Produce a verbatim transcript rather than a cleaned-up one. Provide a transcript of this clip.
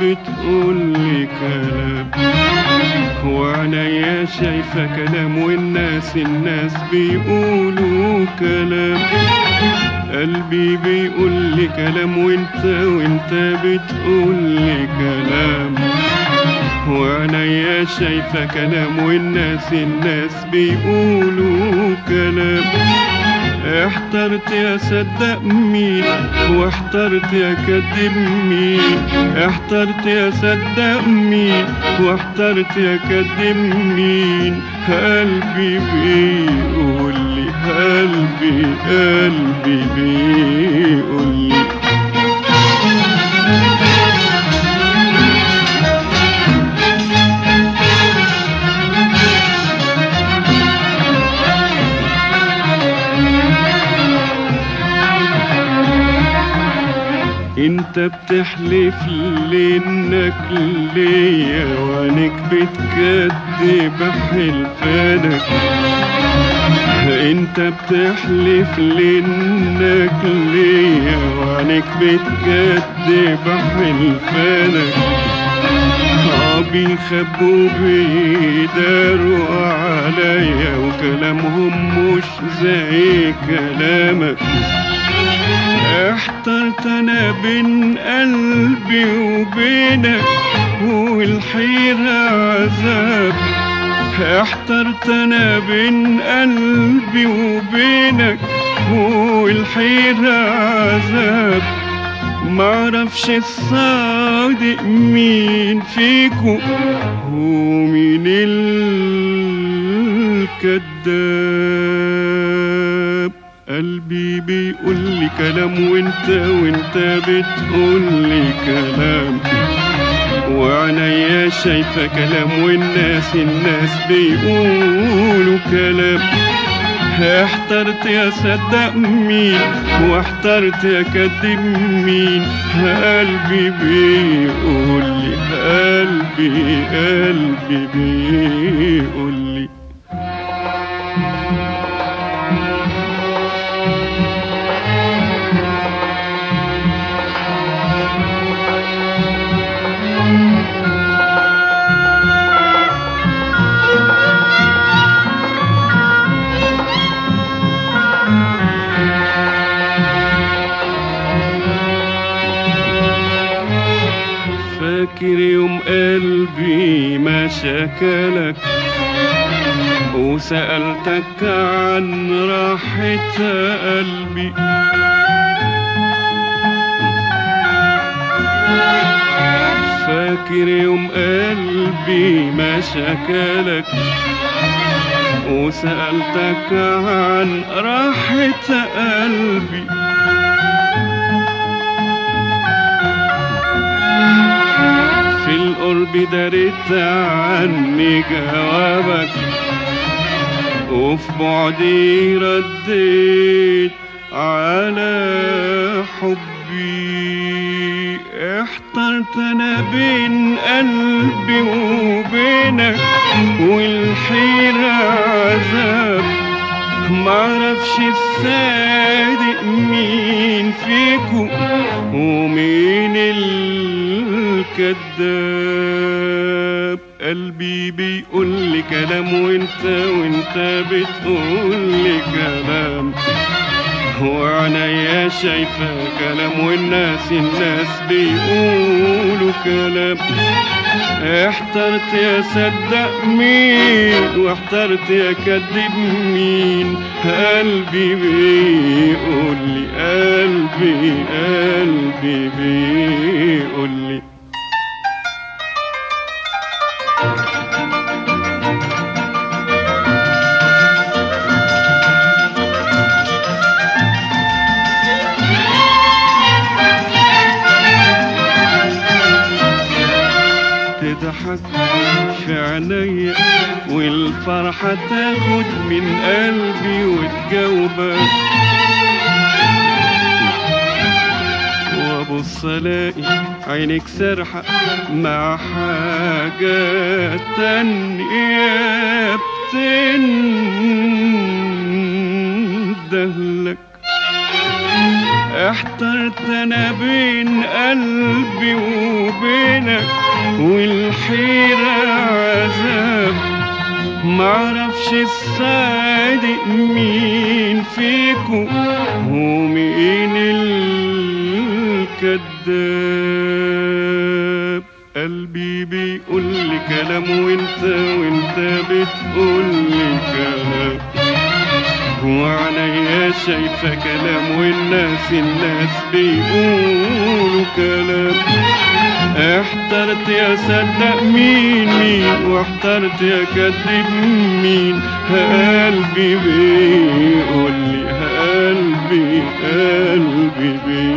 بتقولي كلام، وعنايا شايفة كلام، والناس الناس بيقولوا كلام. قلبي بيقولي كلام، وانت وانت بتقولي كلام، وعنايا شايفة كلام، والناس الناس بيقولوا كلام. احترت يا صدق مين، واحترت يا كدب مين، احترت يا صدق مين، واحترت يا كدب مين. قلبي بيقولي، قلبي قلبي بيقولي. انت بتحلف لي انك ليا، وعنك بتكدب حلفانك. انت بتحلف لي انك ليا، وعنك بتكدب حلفانك. اه بيخبوا بيداروا عليا، وكلامهم مش زي كلامك. احترت انا بين قلبي وبينك، والحيرة عذاب. احترت انا بين قلبي وبينك، والحيرة عذاب. معرفش الصادق مين فيكو، ومين الكذاب. قلبي بيقولي كلام، وانت وانت بتقولي كلام، وعنايا شايفة كلام، والناس الناس بيقولوا كلام. احترت يا صدق مين، واحترت يا كدب مين. قلبي بيقولي، قلبي قلبي بيقولي. فاكر يوم قلبي ما شكلك، وسألتك عن راحة قلبي. فاكر يوم قلبي ما شكلك، وسألتك عن راحة قلبي. في القرب دارت عني جوابك، وفي بعدي رديت على حبي. احترت انا بين قلبي وبينك، والحيرة عذاب. معرفش الصادق مين فيكو، ومين الكذاب. قلبي بيقولي كلام، وانت وانت بتقولي كلام، وعنايا شايفة كلام، والناس الناس بيقولوا كلام. احترت يا صدق مين، واحترت يا كدب مين. قلبي بيقولي، قلبي قلبي بيقولي. تضحك في عينيا، والفرحة تاخد من قلبي وتجاوبك، وابص الاقي عينك سرحة مع حاجات تانية بتندهلك. احترت انا بين قلبي وبينك والحيرة عذاب، معرفش الصادق مين فيكو ومين الكذاب. قلبي بيقول لي كلام وانت وانت بتقول لي كلام، وعينيا شايفة كلام والناس الناس بيقولوا كلام. احترت يا صدق مين مين واحترت يا كذب مين، قلبي بيقول لي قلبي قلبي بيقول